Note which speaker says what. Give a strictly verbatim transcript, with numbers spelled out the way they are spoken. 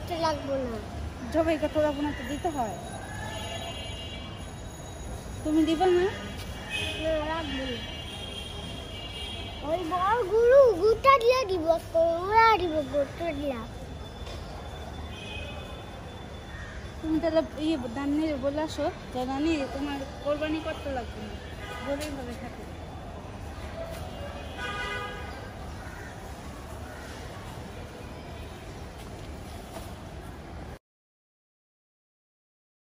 Speaker 1: করতে লাগবে না।
Speaker 2: জবাই করতে লাগবে না তো দিতে হয়। তুমি দিবা না?
Speaker 1: না রাখবো না। ওই বড় গুরু গুটা দিয়ে দিব, ওরা দিব গুটা দিয়া।
Speaker 2: তুমি তাহলে ইয়ে দান্নি বলে আসো যে নানি তোমার কোরবানি করতে লাগবে না, গরিব ভাবে থাকে।